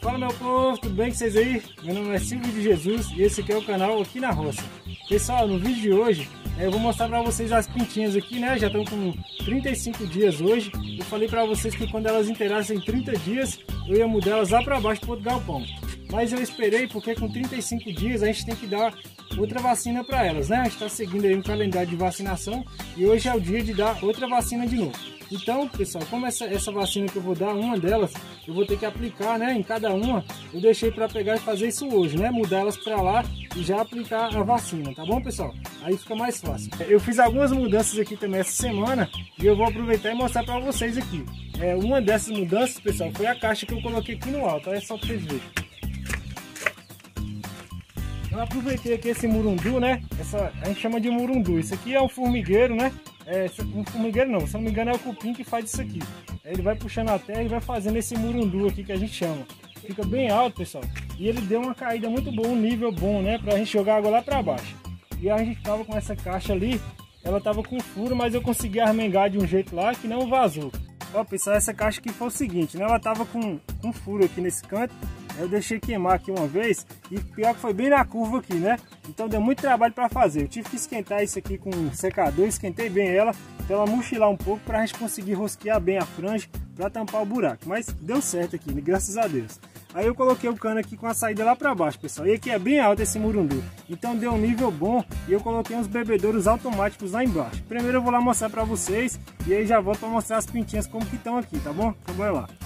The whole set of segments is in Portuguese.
Fala meu povo, tudo bem com vocês aí? Meu nome é Silvio de Jesus e esse aqui é o canal Aqui na Roça. Pessoal, no vídeo de hoje eu vou mostrar para vocês as pintinhas aqui, né? Já estão com 35 dias hoje. Eu falei para vocês que quando elas inteirassem 30 dias eu ia mudar elas lá para baixo para outro galpão. Mas eu esperei porque com 35 dias a gente tem que dar outra vacina para elas, né? A gente está seguindo aí um calendário de vacinação e hoje é o dia de dar outra vacina de novo. Então, pessoal, como essa vacina que eu vou dar, uma delas, eu vou ter que aplicar, né? Em cada uma, eu deixei para pegar e fazer isso hoje, né? Mudar elas para lá e já aplicar a vacina, tá bom, pessoal? Aí fica mais fácil. Eu fiz algumas mudanças aqui também essa semana e eu vou aproveitar e mostrar para vocês aqui. Uma dessas mudanças, pessoal, foi a caixa que eu coloquei aqui no alto, é só para vocês verem. Eu aproveitei aqui esse murundu, né? A gente chama de murundu. Isso aqui é um formigueiro, né? Um formigueiro não, se não me engano é o cupim que faz isso aqui. Ele vai puxando a terra e vai fazendo esse murundu aqui que a gente chama. Fica bem alto, pessoal. E ele deu uma caída muito boa, um nível bom, né? Pra gente jogar água lá pra baixo. E a gente tava com essa caixa ali, ela tava com furo, mas eu consegui armengar de um jeito lá que não vazou. Ó, pessoal, essa caixa aqui foi o seguinte, né? Ela tava com um furo aqui nesse canto. Eu deixei queimar aqui uma vez e pior que foi bem na curva aqui, né? Então deu muito trabalho para fazer. Eu tive que esquentar isso aqui com um secador, esquentei bem ela, para ela murchilar um pouco para a gente conseguir rosquear bem a franja para tampar o buraco. Mas deu certo aqui, graças a Deus. Aí eu coloquei o cano aqui com a saída lá para baixo, pessoal. E aqui é bem alto esse murundu. Então deu um nível bom e eu coloquei uns bebedouros automáticos lá embaixo. Primeiro eu vou lá mostrar para vocês e aí já volto para mostrar as pintinhas como que estão aqui, tá bom? Então bora lá.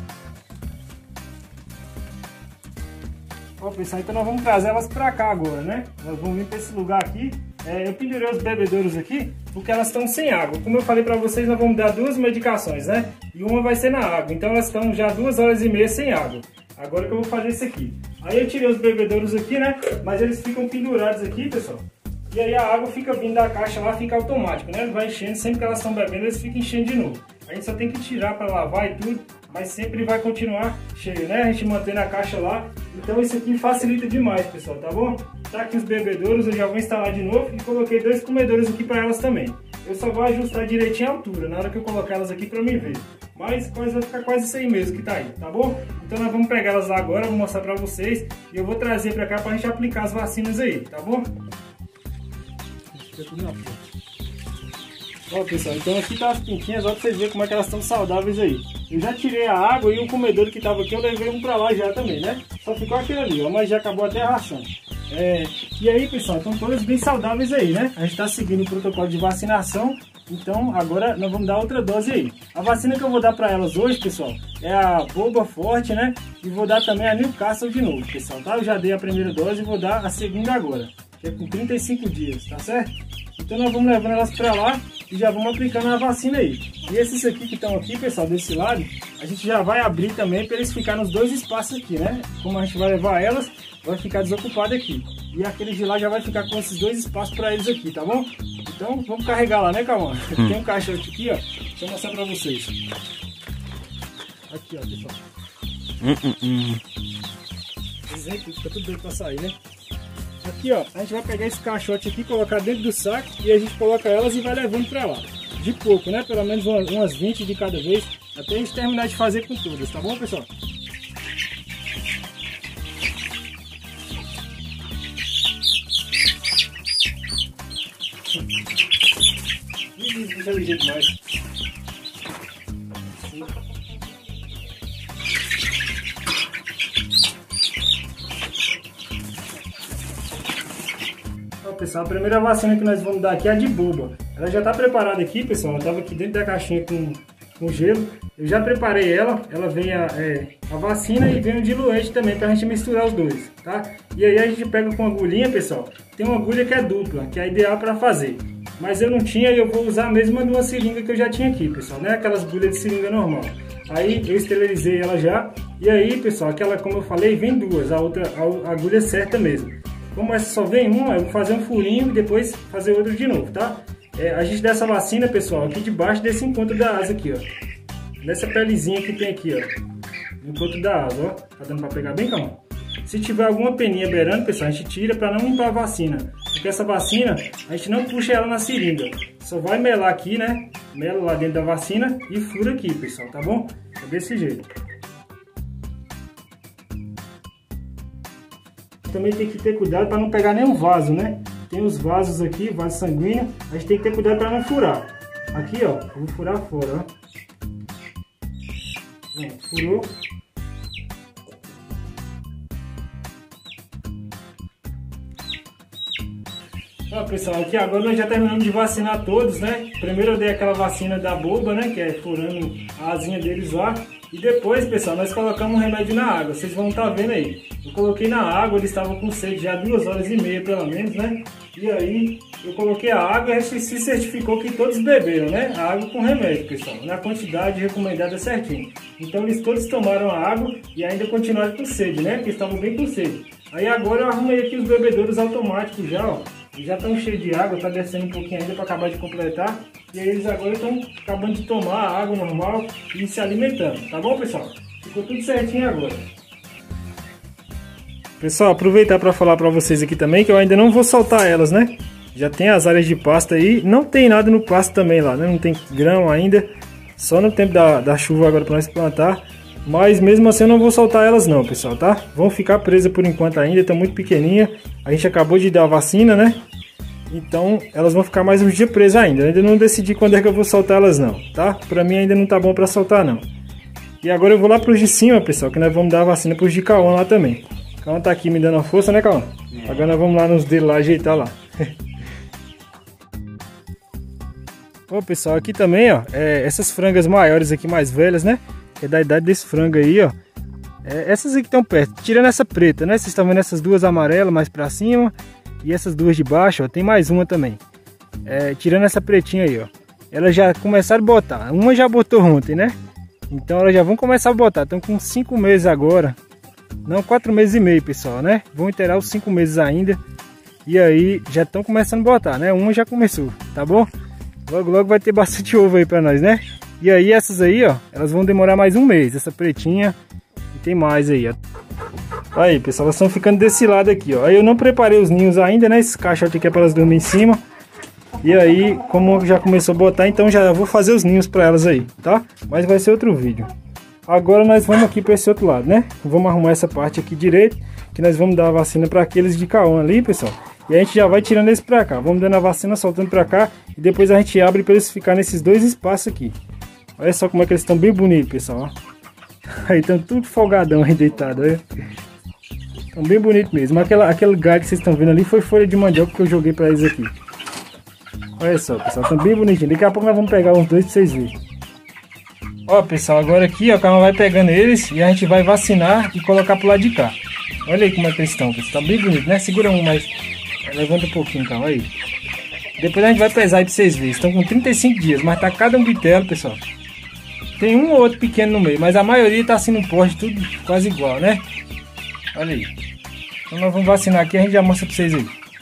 Ó, pessoal, então nós vamos trazer elas pra cá agora, né? Nós vamos vir pra esse lugar aqui. Eu pendurei os bebedouros aqui porque elas estão sem água. Como eu falei pra vocês, nós vamos dar duas medicações, né? E uma vai ser na água. Então elas estão já 2 horas e meia sem água. Agora que eu vou fazer isso aqui. Aí eu tirei os bebedouros aqui, né? Mas eles ficam pendurados aqui, pessoal. E aí a água fica vindo da caixa lá, fica automático, né? Vai enchendo, sempre que elas estão bebendo, eles ficam enchendo de novo. A gente só tem que tirar para lavar e tudo, mas sempre vai continuar cheio, né? A gente mantém a caixa lá. Então isso aqui facilita demais, pessoal, tá bom? Tá aqui os bebedouros, eu já vou instalar de novo e coloquei 2 comedouros aqui para elas também. Eu só vou ajustar direitinho a altura na hora que eu colocar elas aqui para mim ver. Mas vai ficar quase isso aí mesmo que tá aí, tá bom? Então nós vamos pegar elas lá agora, vou mostrar para vocês e eu vou trazer para cá para a gente aplicar as vacinas aí, tá bom? Ó, pessoal, então aqui tá as pintinhas, ó, pra vocês verem como é que elas estão saudáveis aí. Eu já tirei a água e o comedouro que tava aqui eu levei um pra lá já também, né? Só ficou aquele ali, ó, mas já acabou até a ração. E aí, pessoal, estão todas bem saudáveis aí, né? A gente tá seguindo o protocolo de vacinação, então agora nós vamos dar outra dose aí. A vacina que eu vou dar pra elas hoje, pessoal, é a Boba Forte, né? E vou dar também a Newcastle de novo, pessoal, tá? Eu já dei a primeira dose e vou dar a segunda agora, que é com 35 dias, tá certo? Então nós vamos levando elas para lá e já vamos aplicando a vacina aí. E esses aqui que estão aqui, pessoal, desse lado, a gente já vai abrir também para eles ficarem nos 2 espaços aqui, né? Como a gente vai levar elas, vai ficar desocupado aqui. E aquele de lá já vai ficar com esses 2 espaços para eles aqui, tá bom? Então vamos carregar lá, né, Calma? Tem um caixote aqui, ó. Deixa eu mostrar para vocês. Aqui, ó, pessoal. Fica tudo bem para sair, né? Aqui, ó, a gente vai pegar esse caixote aqui, colocar dentro do saco e a gente coloca elas e vai levando pra lá. De pouco, né? Pelo menos umas 20 de cada vez, até a gente terminar de fazer com todas, tá bom, pessoal? Isso é ligeiro demais. Pessoal, a primeira vacina que nós vamos dar aqui é a de boba. Ela já está preparada aqui, pessoal. Ela estava aqui dentro da caixinha com gelo. Eu já preparei ela. Ela vem a vacina e vem o diluente também para a gente misturar os dois, tá? E aí a gente pega com agulhinha, pessoal. Tem uma agulha que é dupla, que é ideal para fazer. Mas eu não tinha e eu vou usar a mesma de uma seringa que eu já tinha aqui, pessoal. Não é aquelas agulhas de seringa normal. Aí eu esterilizei ela já. E aí, pessoal, aquela, como eu falei, vem 2. A outra, a agulha é certa mesmo. Como essa só vem uma, eu vou fazer um furinho e depois fazer outro de novo, tá? A gente dá essa vacina, pessoal, aqui debaixo desse encontro da asa aqui, ó. Nessa pelezinha que tem aqui, ó. No encontro da asa, ó. Tá dando pra pegar bem, calma? Se tiver alguma peninha beirando, pessoal, a gente tira pra não limpar a vacina. Porque essa vacina, a gente não puxa ela na seringa. Só vai melar aqui, né? Mela lá dentro da vacina e fura aqui, pessoal, tá bom? É desse jeito. também tem que ter cuidado para não pegar nenhum vaso, né? Tem os vasos aqui, vaso sanguíneo, a gente tem que ter cuidado para não furar. Aqui, ó, eu vou furar fora, ó. Pronto, furou. Ó, pessoal, aqui agora nós já terminamos de vacinar todos, né? Primeiro eu dei aquela vacina da boba, né? Que é furando a asinha deles lá. E depois, pessoal, nós colocamos um remédio na água. Vocês vão estar vendo aí. Eu coloquei na água, eles estavam com sede já 2h30 pelo menos, né? E aí eu coloquei a água e a gente se certificou que todos beberam, né? A água com remédio, pessoal. Na quantidade recomendada certinho. Então eles todos tomaram a água e ainda continuaram com sede, né? Porque estavam bem com sede. Aí agora eu arrumei aqui os bebedouros automáticos já, ó. Já estão cheios de água, tá descendo um pouquinho ainda para acabar de completar. E aí eles agora estão acabando de tomar a água normal e se alimentando, tá bom, pessoal? Ficou tudo certinho agora. Pessoal, aproveitar para falar para vocês aqui também que eu ainda não vou soltar elas, né? Já tem as áreas de pasto aí, não tem nada no pasto também lá, né? Não tem grão ainda, só no tempo da chuva agora para nós plantar. Mas mesmo assim eu não vou soltar elas não, pessoal, tá? Vão ficar presas por enquanto ainda, estão muito pequenininha. A gente acabou de dar a vacina, né? Então elas vão ficar mais uns dias presas ainda. Eu ainda não decidi quando é que eu vou soltar elas não, tá? Pra mim ainda não tá bom pra soltar não. E agora eu vou lá pros de cima, pessoal, que nós vamos dar a vacina pros de Cauã lá também. Cauã tá aqui me dando a força, né, Cauã? Agora nós vamos lá nos dele lá, ajeitar lá. Ó, pessoal, aqui também, ó, essas frangas maiores aqui, mais velhas, né? Que é da idade desse frango aí, ó. Essas aqui estão perto, tirando essa preta, né? Vocês estão vendo essas duas amarelas mais pra cima. E essas duas de baixo, ó, tem mais uma também. Tirando essa pretinha aí, ó. Elas já começaram a botar. Uma já botou ontem, né? Então elas já vão começar a botar. Estão com 5 meses agora. Não, 4 meses e meio, pessoal, né? Vão inteirar os 5 meses ainda. E aí já estão começando a botar, né? Uma já começou, tá bom? Logo, logo vai ter bastante ovo aí pra nós, né? E aí essas aí, ó, elas vão demorar mais um mês. Essa pretinha e tem mais aí, ó. Aí, pessoal, elas estão ficando desse lado aqui, ó. Aí eu não preparei os ninhos ainda, né? Esse caixote aqui é para elas dormirem em cima. E aí, como já começou a botar, então já vou fazer os ninhos para elas aí, tá? Mas vai ser outro vídeo. Agora nós vamos aqui para esse outro lado, né? Vamos arrumar essa parte aqui direito, que nós vamos dar a vacina para aqueles de Cauã ali, pessoal. E a gente já vai tirando esse para cá. Vamos dando a vacina, soltando para cá. E depois a gente abre para eles ficarem nesses dois espaços aqui. Olha só como é que eles estão bem bonitos, pessoal, ó. Aí estão tudo folgadão aí deitado, olha. Estão bem bonito mesmo. Aquele galho que vocês estão vendo ali foi folha de mandioca que eu joguei para eles aqui. Olha só, pessoal, estão bem bonitinhos. Daqui a pouco nós vamos pegar uns dois para vocês verem. Ó, pessoal, agora aqui, ó, a Cauã vai pegando eles e a gente vai vacinar e colocar pro lado de cá. Olha aí como é que eles estão, pessoal. Tá bem bonito, né? Segura um mais. Levanta um pouquinho, Cauã, aí. Depois a gente vai pesar aí pra vocês verem. Estão com 35 dias, mas tá cada um bitelo, pessoal. Tem um ou outro pequeno no meio, mas a maioria tá assim no poste, tudo quase igual, né? Olha aí. Então nós vamos vacinar aqui e a gente já mostra pra vocês aí.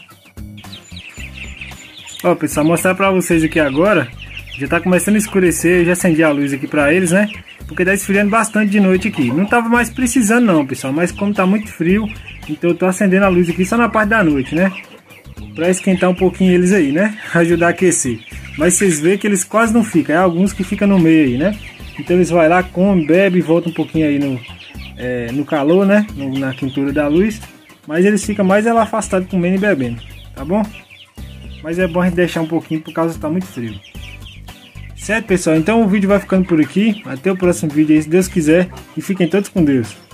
Ó, pessoal, mostrar pra vocês aqui agora. Já tá começando a escurecer, eu já acendi a luz aqui pra eles, né? Porque tá esfriando bastante de noite aqui. Não tava mais precisando não, pessoal, mas como tá muito frio, então eu tô acendendo a luz aqui só na parte da noite, né? Pra esquentar um pouquinho eles aí, né? Ajudar a aquecer. Mas vocês veem que eles quase não ficam, é alguns que ficam no meio aí, né? Então eles vão lá, comem, bebem e voltam um pouquinho aí no calor, né? Na quentura da luz. Mas eles ficam mais afastados comendo e bebendo, tá bom? Mas é bom a gente deixar um pouquinho por causa que tá muito frio. Certo, pessoal? Então o vídeo vai ficando por aqui. Até o próximo vídeo aí, se Deus quiser. E fiquem todos com Deus.